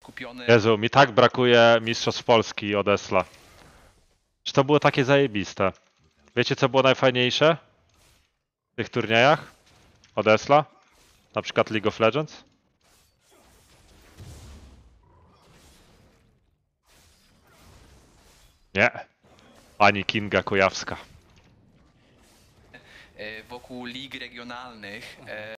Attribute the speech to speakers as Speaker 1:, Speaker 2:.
Speaker 1: kupiony.
Speaker 2: Jezu, mi tak brakuje Mistrzostw Polski od Esla. Czy to było takie zajebiste? Wiecie, co było najfajniejsze w tych turniejach od Esla? Na przykład League of Legends? Nie. Pani Kinga Kujawska.
Speaker 1: Wokół lig regionalnych